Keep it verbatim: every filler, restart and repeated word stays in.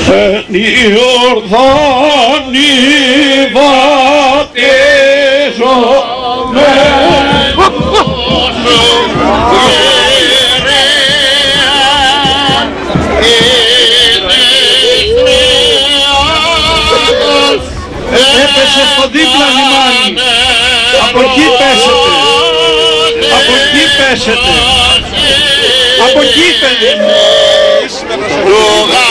Ορθάνοι έπεσε στο δίπλα λιμάνι. Από εκεί πέσετε. Από εκεί πέσετε. Από εκεί πέσετε.